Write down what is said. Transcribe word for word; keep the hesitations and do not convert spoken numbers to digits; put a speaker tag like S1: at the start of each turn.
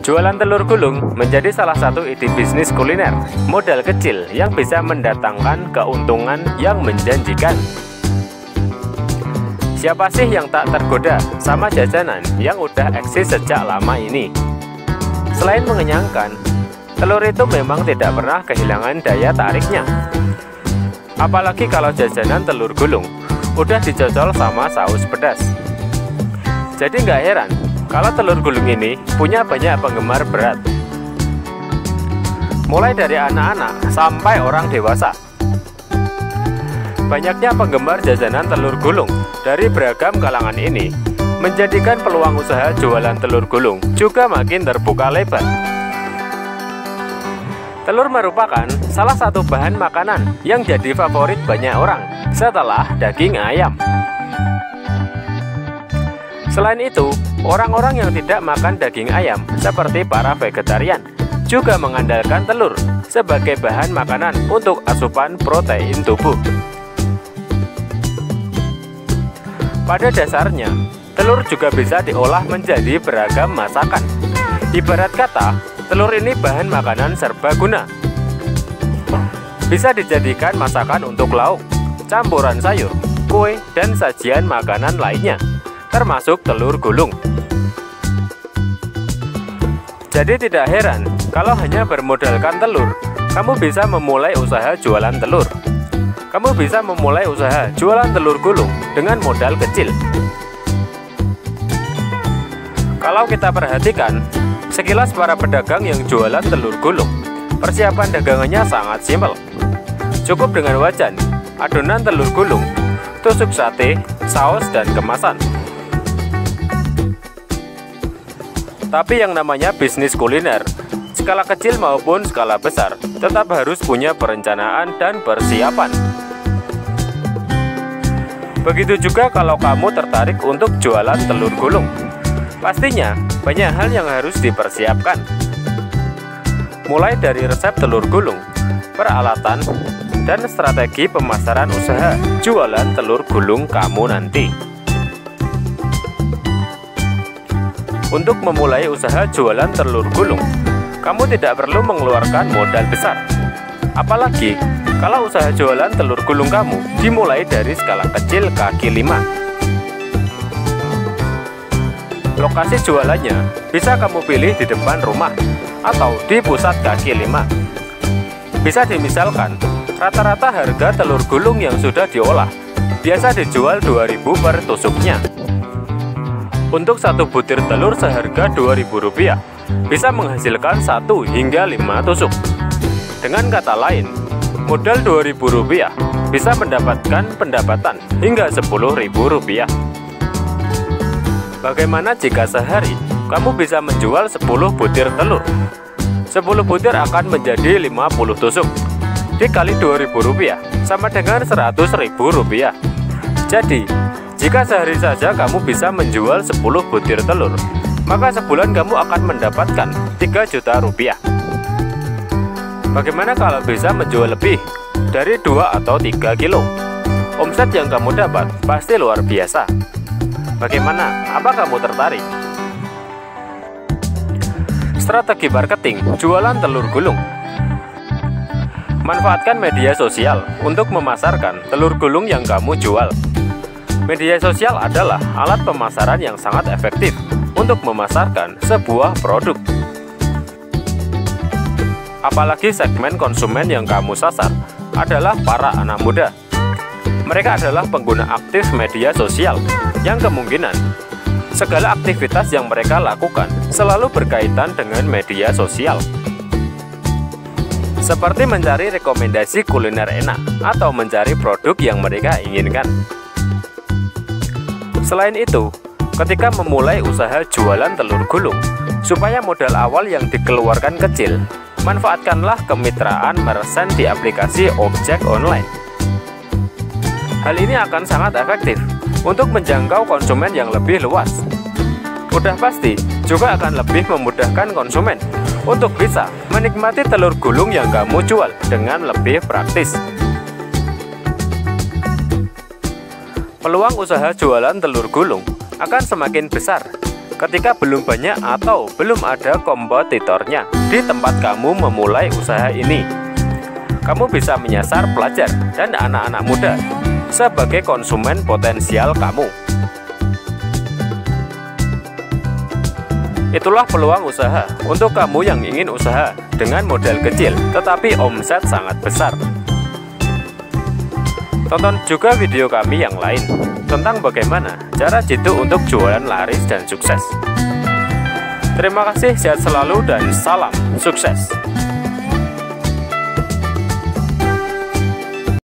S1: Jualan telur gulung menjadi salah satu ide bisnis kuliner modal kecil yang bisa mendatangkan keuntungan yang menjanjikan. Siapa sih yang tak tergoda sama jajanan yang udah eksis sejak lama ini? Selain mengenyangkan, telur itu memang tidak pernah kehilangan daya tariknya. Apalagi kalau jajanan telur gulung udah dicocol sama saus pedas. Jadi nggak heran kalau telur gulung ini punya banyak penggemar berat, mulai dari anak-anak sampai orang dewasa. Banyaknya penggemar jajanan telur gulung dari beragam kalangan ini menjadikan peluang usaha jualan telur gulung juga makin terbuka lebar. Telur merupakan salah satu bahan makanan yang jadi favorit banyak orang setelah daging ayam. Selain itu, orang-orang yang tidak makan daging ayam seperti para vegetarian juga mengandalkan telur sebagai bahan makanan untuk asupan protein tubuh. Pada dasarnya, telur juga bisa diolah menjadi beragam masakan. Ibarat kata, telur ini bahan makanan serbaguna. Bisa dijadikan masakan untuk lauk, campuran sayur, kue, dan sajian makanan lainnya, termasuk telur gulung. Jadi tidak heran kalau hanya bermodalkan telur, kamu bisa memulai usaha jualan telur. Kamu bisa memulai usaha jualan telur gulung dengan modal kecil. Kalau kita perhatikan, sekilas para pedagang yang jualan telur gulung, persiapan dagangannya sangat simpel. Cukup dengan wajan, adonan telur gulung, tusuk sate, saus, dan kemasan. Tapi yang namanya bisnis kuliner, skala kecil maupun skala besar, tetap harus punya perencanaan dan persiapan. Begitu juga kalau kamu tertarik untuk jualan telur gulung. Pastinya banyak hal yang harus dipersiapkan. Mulai dari resep telur gulung, peralatan, dan strategi pemasaran usaha jualan telur gulung kamu nanti. Untuk memulai usaha jualan telur gulung, kamu tidak perlu mengeluarkan modal besar. Apalagi kalau usaha jualan telur gulung kamu dimulai dari skala kecil kaki lima. Lokasi jualannya bisa kamu pilih di depan rumah atau di pusat kaki lima. Bisa dimisalkan, rata-rata harga telur gulung yang sudah diolah biasa dijual dua ribu per tusuknya. Untuk satu butir telur seharga dua ribu rupiah bisa menghasilkan satu hingga lima tusuk. Dengan kata lain, modal dua ribu rupiah bisa mendapatkan pendapatan hingga sepuluh ribu rupiah. Bagaimana jika sehari kamu bisa menjual sepuluh butir telur? sepuluh butir akan menjadi lima puluh tusuk. Dikali dua ribu rupiah sama dengan seratus ribu rupiah. Jadi, jika sehari saja kamu bisa menjual sepuluh butir telur, maka sebulan kamu akan mendapatkan tiga juta rupiah. Bagaimana kalau bisa menjual lebih dari dua atau tiga kilo? Omset yang kamu dapat pasti luar biasa. Bagaimana? Apa kamu tertarik? Strategi marketing jualan telur gulung. Manfaatkan media sosial untuk memasarkan telur gulung yang kamu jual. Media sosial adalah alat pemasaran yang sangat efektif untuk memasarkan sebuah produk. Apalagi segmen konsumen yang kamu sasar adalah para anak muda. Mereka adalah pengguna aktif media sosial yang kemungkinan segala aktivitas yang mereka lakukan selalu berkaitan dengan media sosial. Seperti mencari rekomendasi kuliner enak atau mencari produk yang mereka inginkan. Selain itu, ketika memulai usaha jualan telur gulung, supaya modal awal yang dikeluarkan kecil, manfaatkanlah kemitraan merchant di aplikasi ojek online. Hal ini akan sangat efektif untuk menjangkau konsumen yang lebih luas. Udah pasti juga akan lebih memudahkan konsumen untuk bisa menikmati telur gulung yang kamu jual dengan lebih praktis. Peluang usaha jualan telur gulung akan semakin besar ketika belum banyak atau belum ada kompetitornya di tempat kamu memulai usaha ini. Kamu bisa menyasar pelajar dan anak-anak muda sebagai konsumen potensial kamu. Itulah peluang usaha untuk kamu yang ingin usaha dengan modal kecil tetapi omset sangat besar. Tonton juga video kami yang lain tentang bagaimana cara jitu untuk jualan laris dan sukses. Terima kasih, sehat selalu dan salam sukses.